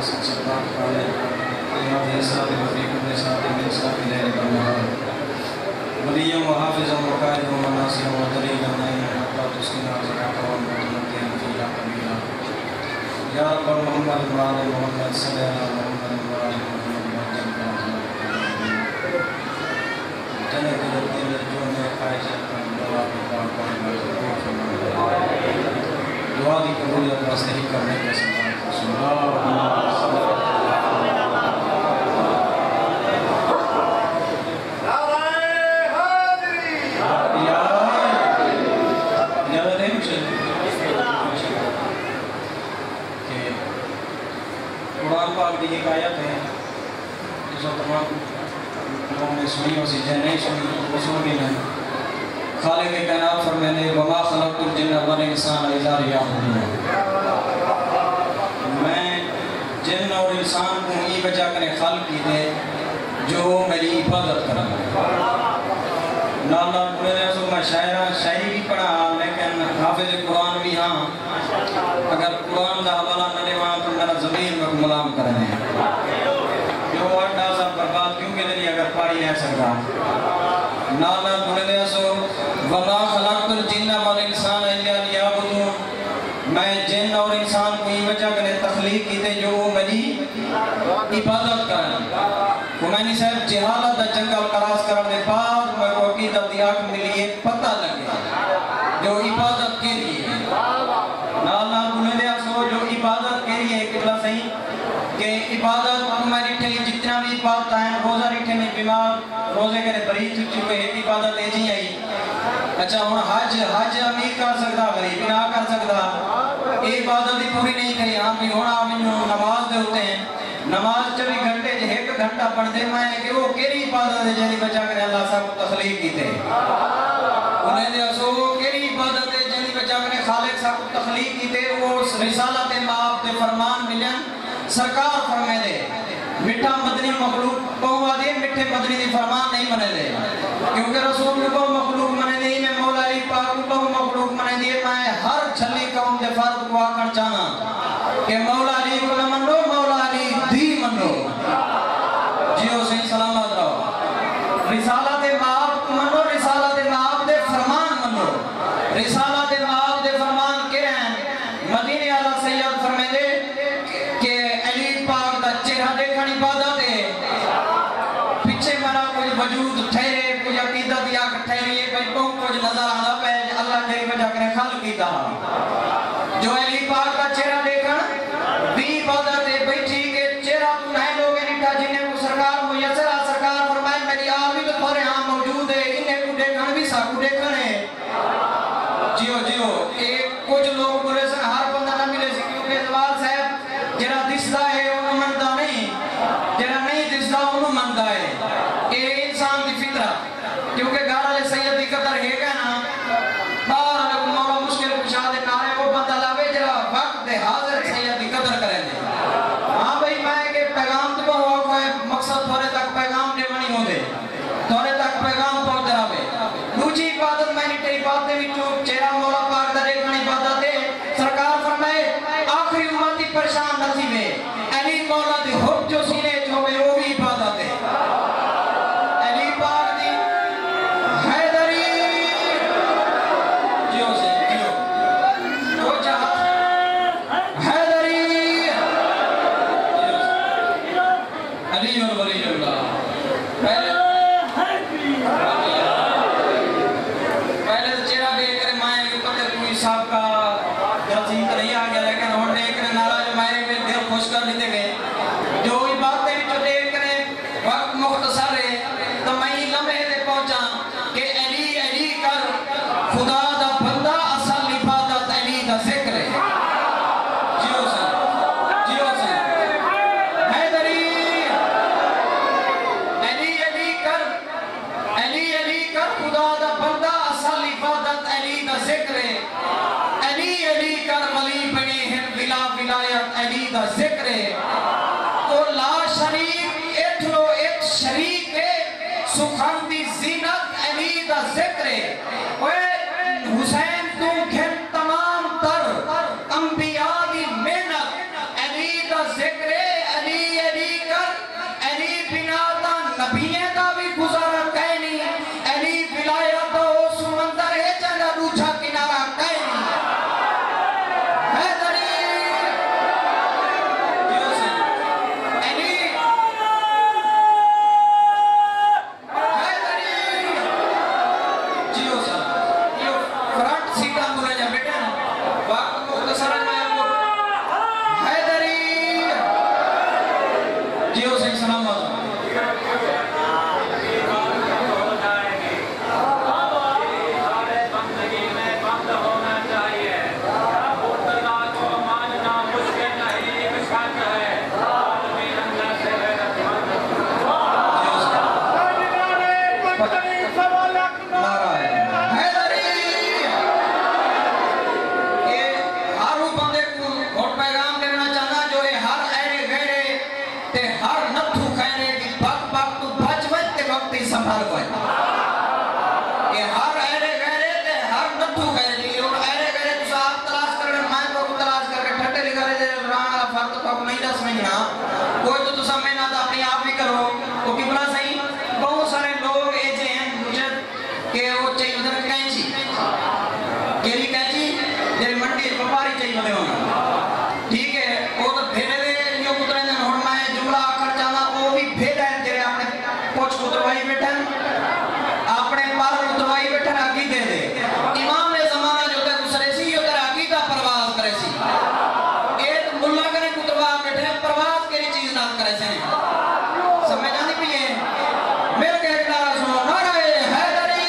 وليا وحافظا وقائدا وناصرا وطريقا نعيما حتى تسكن ارضك ومتمتعا فيها قليلا يا رب محمد وعلى محمد صل على محمد وعلى محمد جنة الدين الجنة خارجة دعاء دعا کی قبولیت واسطے ہی کرنے کے قرآن پاک کی ایک آیت ہے جو تمام لوگوں نے سنی ہو سی جن نہیں سنی وہ سن بھی نہیں خالق کائنات فرماتے ہیں وما خلقت الجن والانسان الا لیعبدون میں جن اور انسان کو یہ وجہ کرے خلق کی دے جو میری عبادت کریں نالا میرے سو میں شاعری بھی پڑھا لیکن حافظ قرآن بھی ہاں اگر قرآن دا حوالہ نہ لے وہاں تو میرا ضمیر میں ملام کرنے جو اڈا سا برباد کیوں کہ نہیں اگر پاری نہیں سکتا نالا میرے سو وما خلقت الجن والانسان الا لیعبدون میں جن اور انسان کو یہ وجہ کرے تخلیق کی تھے جو میری عبادت کریں وہ میں نے صاحب جہالت دا جنگل کراس کرنے بعد میں کو عقیدت دیاک ملی ایک پتہ لگے جو عبادت کے لیے نالا بنے سو جو عبادت کے لیے قبلہ صحیح کہ عبادت میں رٹھے جتنا بھی عبادت ہیں روزہ رٹھے میں بیمار روزے کے بری چکے ایک عبادت ہے جی آئی اچھا ہوں حج امیر کر سکتا غریب نہ کر سکتا ایک عبادت ہی پوری نہیں کری ہاں بھی ہونا نماز دے ہوتے ہیں نماز 24 گھنٹے ایک گھنٹہ پڑھ دے میں کہ وہ کیری عبادت ہے جنہی بچا کرے اللہ صاحب کو تخلیق کی تھے انہیں دے اسو وہ کیری عبادت ہے جنہی بچا کرے خالق صاحب کو تخلیق کی تھے وہ رسالت مآب دے فرمان ملین سرکار فرمے دے مٹھا مدنی مخلوق پہوا دے مٹھے مدنی دی فرمان نہیں منے دے کیونکہ رسول کو مخلوق منے دے میں مولا علی پاک کو مخلوق منے دے میں ہر چھلی قوم دے فرد کو آکر چاہنا کہ مولا علی کو نہ منو مولا علی دی منو جیو صحیح سلامت رہو رسالت مآب کو منو رسالت مآب دے فرمان منو رسالت مآب دے فرمان کے ہیں مدینہ اللہ سید فرمے دے کہ علی پاک دا چہرہ دیکھن عبادت ہے پیچھے مرا کوئی وجود ٹھہرے کوئی عقیدت یا ٹھہری ہے کوئی کچھ نظر آنا پہ اللہ جی وجہ کرے خلق کی دا جو علی پاک دا چہرہ دیکھن بھی عبادت ہے بیٹھی کہ چہرہ تو نہیں لوگ انٹا جنہیں کو سرکار میسر سرکار فرمائے میری آمی تو پر یہاں موجود ہے انہیں کو دیکھن بھی ساکو دیکھن ہے جیو ایک کچھ لوگ بولے سے ہر بندہ نہ ملے سے کیونکہ ادوار صاحب جرا دستا ہے انہوں مندہ نہیں جرا نہیں دستا انہوں مندہ ہے یہ انسان دی فطرہ کیونکہ گھر علیہ سید دی قدر ہے کہ نا بار علیہ مولا مشکل کشا دے تسا محنت اپنی آپ بھی کرو تو قبلہ صحیح بہت سارے لوگ ایسے ہیں کہ وہ چاہیے ادھر کینچی کیری کینچی جیری منڈی وپاری چاہیے ادھر ہونا ٹھیک ہے وہ تو بھیڑے دے جو کترے دن ہون میں جملہ آکر چاہنا وہ بھی بھیڑ ہے جیرے اپنے پوچھ کتروائی بیٹھن اپنے پار کتروائی بیٹھن عقیدے دے امام نے زمانہ جو تے گسرے سی جو تے عقیدہ پرواز کرے سی ایک ملہ کرے کتروائی بیٹھے پرواز کری چیز نہ کرے سی سمجھ جانی پیئے میرے کہہ نعرہ سنو نعرہ حیدری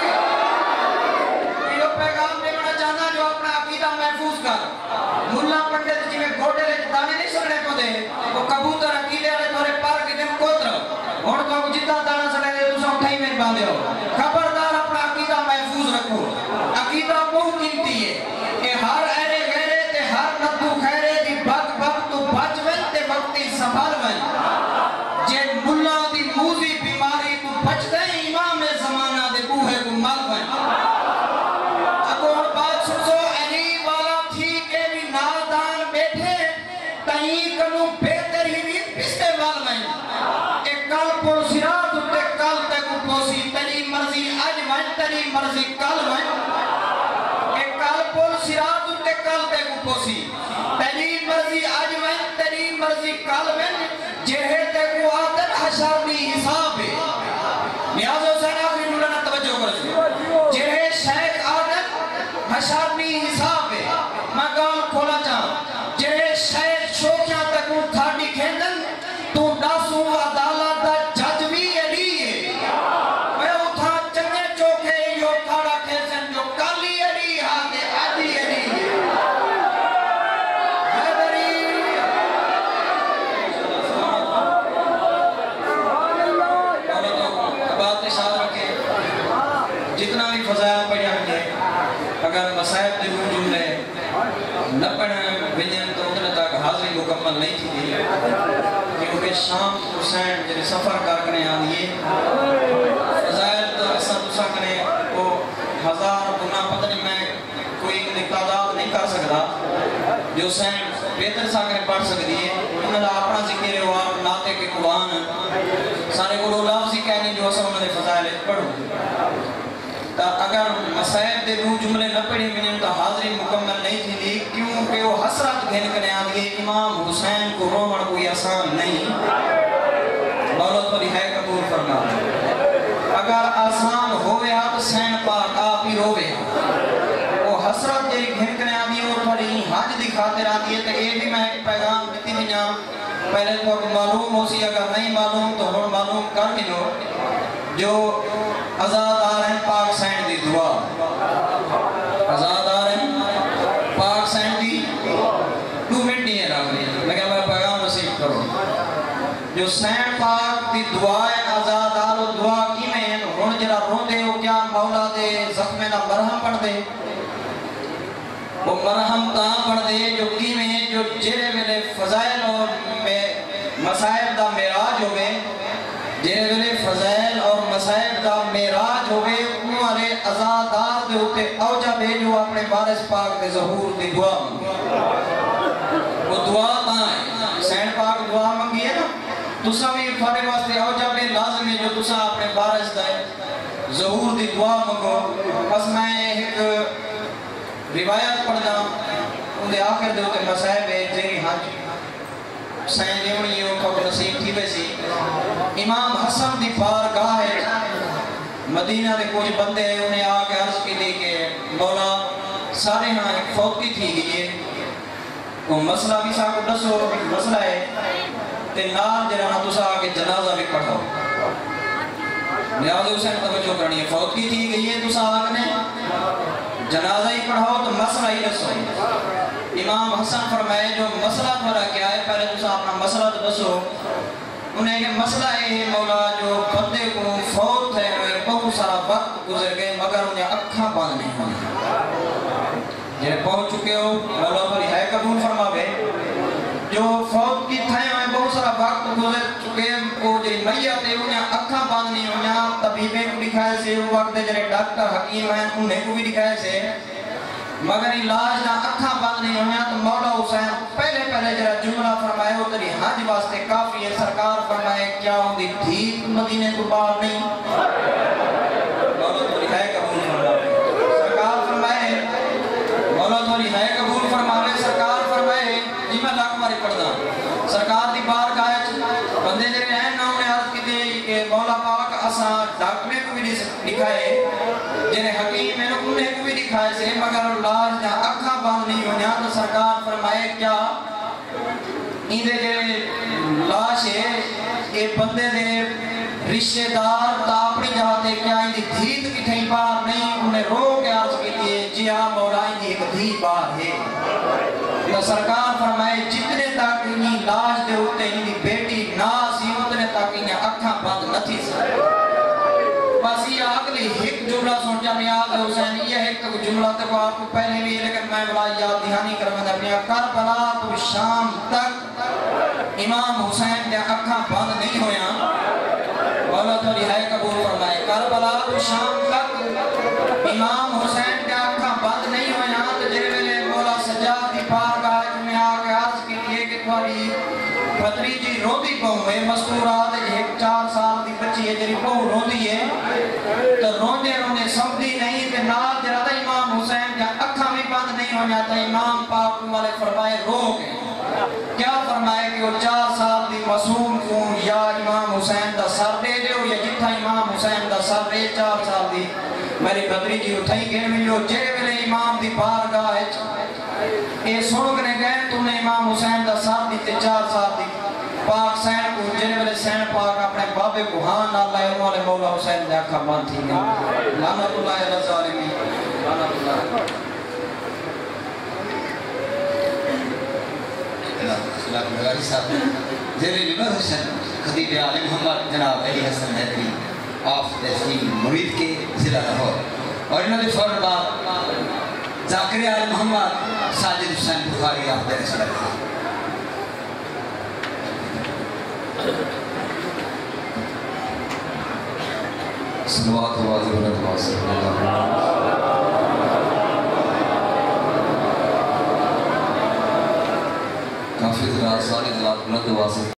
یہ پیغام دینا چاہنا جو اپنا عقیدہ محفوظ کر ملہ پنڈت جی میں گھوڑے لے دانے نہیں سکنے کو دے وہ کبوتر عقیدے والے تھوڑے پار کی دن کوتر اور تو جتنا دانا سکنے دے تو سب اٹھائی میں باندھے ہو خبردار اپنا عقیدہ محفوظ رکھو عقیدہ بہت قیمتی ہے کہ ہر ایرے غیرے تے ہر ندو خیرے دی بک بک تو بچ ون تے وقتی سنبھال ون جے ملہ دی موزی بیماری تو بچ دے امام زمانہ دے بوہے کو مل ون اب اور بات سنسو علی والا تھی کہ بھی نادان بیٹھے تہیں کنو بہتر ہی بھی پستے وال ون ایک کل پور سرات اتے کل تے کو پوسی تری مرضی اج ون تری مرضی کل ون ایک کل پور سرات اتے کل تے کو پوسی تری مرضی اج ون تری مرضی کل ون جہے تے کو آدن حشر دی حساب ہے نیاز حسین آخری مولانا توجہ کرو جہے شیخ آدن حشر دی حساب ہے میں گال کھولا چاہاں جہے شیخ شوکیاں تک وہ تھاڑی کھیندن تو داسو عدالت دا جج بھی ایڈی ہے میں اتھا چنگے چوکے یو تھاڑا کھیسن جو کالی ایڈی آدھے آدھی ایڈی حیدری بات اشارہ رکھے جتنا بھی فضائل پڑھیا ہوں اگر مسائب دے روح جملے نہ پڑھیں بجن تو اتنے تک حاضری مکمل نہیں تھی کیونکہ شام حسین جنہیں سفر کرنے آنیے فضائل تو ایسا دوسرا کرنے وہ ہزار گناہ پتہ نہیں میں کوئی تعداد نہیں کر سکتا جو حسین بہتر سا کرنے پڑھ سکتی ہے انہوں نے اپنا ذکر ہے وہ آپ ناتے کے قرآن سارے کو لفظی کہنے جو اصل انہوں نے فضائل پڑھو اگر مسائب دے روح جملے نہ پڑھی میں تو حاضری مکمل نہیں تھی دی کیونکہ وہ حسرت گھن کرنے آدھے امام حسین کو رومن کوئی آسان نہیں دولت پر ہے قبول فرما اگر آسان ہوئے آپ سین پاک آپ ہی روئے وہ حسرت جی گھن کرنے آدھی اور تھوڑی حج دی خاطر آدھی ہے تو یہ بھی میں پیغام دیتی بھی جاؤں پہلے تو معلوم ہو سی اگر نہیں معلوم تو ہم معلوم کر ملو جو آزاد آ رہے ہیں پاک سین دی دعا آزاد آ رہے ہیں پاک سین دی 2 منٹ نہیں ہے راگلی لیکن میں پیغام نصیب کروں جو سین پاک دی دعا ہے آزاد آ رو دعا کی میں ہون جرا رون دے ہو کیا مولا دے زخمے نہ مرہم پڑھ دے وہ مرہم تاں پڑھ دے جو کی میں جو جرے میرے فضائل اور مسائب دا میراج ہو گئے جیرے ویلے فضائل اور مسائب دا میراج ہوئے انہوں نے ازادار دے ہوتے اوجہ بھیجو اپنے بارس پاک دے ظہور دی دعا وہ دعا تاں حسین پاک دعا منگی ہے نا تسا بھی تھوڑے واسطے اوجہ بے لازم ہے جو تسا اپنے بارس دے ظہور دی دعا منگو بس میں ایک روایت پڑھنا ان دے آخر دے ہوتے مسائب ہے جیری حج سین دیونیوں کو نصیب تھی ویسی امام حسن دی بارگاہ ہے مدینہ دے کچھ بندے انہیں آکے عرض کی دی کہ مولا سارے ہاں ایک فوتگی تھی گئی ہے وہ مسئلہ بھی سا کو دسو مسئلہ ہے تے نال جرانا تسا آکے جنازہ بھی پڑھاؤ نیاز حسین توجہ کرنی ہے فوتگی تھی گئی ہے تسا آکنے جنازہ ہی پڑھاؤ تو مسئلہ ہی دسو امام حسن فرمائے جو مسئلہ تھوڑا کیا ہے پہلے تسا اپنا مسئلہ تو دسو انہیں کہ مسئلہ ہے مولا جو بندے کو فوت ہے بہت سارا وقت گزر گئے مگر انہیں اکھاں باندھ نہیں ہوئی جنہیں پہنچ چکے ہو مولا پر ہے قبول فرماوے جو فوت کی تھائیں ہوئے بہت سارا وقت گزر چکے وہ جو میت ہے انہیں اکھاں باندھ نہیں ہوئی طبیبیں کو دکھائے سے وہ وقت جنہیں ڈاکٹر حکیم ہیں انہیں کو بھی دکھائے سے مگر علاج نہ اکھاں بند نہیں ہویا تو مولا حسین پہلے جرا جملہ فرمائے ہو تری حج واسطے کافی ہے. سرکار فرمائے کیا ہوں دی دھیت مدینے کو باہر نہیں. مولا توری ہے قبول فرمائے. سرکار فرمائے مولا توری ہے قبول فرمائے. سرکار فرمائے جی میں لاکھ ماری پڑھنا. سرکار دی بار کائچ بندے جرے ہیں نا انہیں عرض کی دی کہ مولا پاک اساں ڈاکٹرے کو بھی دکھائے جنہیں حکیم ہیں انہیں کو بھی دکھائے سے مگر علاج نہ اکھاں بند نہیں ہویا تو سرکار فرمائے کیا ایندے جو لاش ہے یہ بندے دے رشتہ دار تا اپنی جہاں دے کیا ایندی دھیت کی تھیں بار نہیں. انہیں رو کے عرض کی دیئے جی ہاں مولا ایندی ایک دھیت بار ہے. تو سرکار فرمائے جتنے تک انہی لاش دے ہوتے انہی بیٹی ناسی اتنے تک انہی اکھاں بند نہ تھی سکتے. بس یہ اگلی ایک جملہ سوچا میں یاد ہے حسین یہ ایک جملہ تک آپ کو پہلے بھی لیکن میں بلا یاد دہانی کروں گا اپنی کربلا تو شام تک امام حسین دے اکھاں بند نہیں ہویا. مولا تو رہائی قبول فرمائے. کربلا تو شام تک امام حسین دے اکھاں بند نہیں ہویا تو جے ویلے مولا سجاد دی بارگاہ میں آ کے عرض کی لیے کہ تمہاری بھتریجی روندی بہو ہے. مستورات ایک 4 سال دی بچی ہے جری بہو روندی ہے تو روندے سمجھی نہیں کہ نال جرا تا امام حسین دے اکھاں بھی بند نہیں ہویا تا امام پاک والے فرمائے رو گئے. کیا فرمائے کہ وہ 4 سال دی معصوم کو یا امام حسین دا سر دے دیو یا جتھا امام حسین دا سر دے 4 سال دی میری بھتریجی اتھائی گئے ملو جے ویلے امام دی بارگاہ اے سنو کنے گئے تم نے امام حسین دا سر دیتے 4 سال دی پاک سین کو جن ویلے سین پاک اپنے بابے کو ہاں نہ لائے والے مولا حسین دے اکھاں بند تھی گئے. لعنت اللہ علیہ ظالمین. لعنت اللہ. سلام نگاری صاحب زیر نمر حسین خطیب عالم محمد جناب علی حسن حیدری آف تحسین مرید کے ضلع لاہور اور انہوں نے فوراً بعد ذاکر عالم محمد ساجد حسین بخاری آف در ضلع لاہور. صلوات واضح و نتواصل کافی ذرا ساری دلات بلند واضح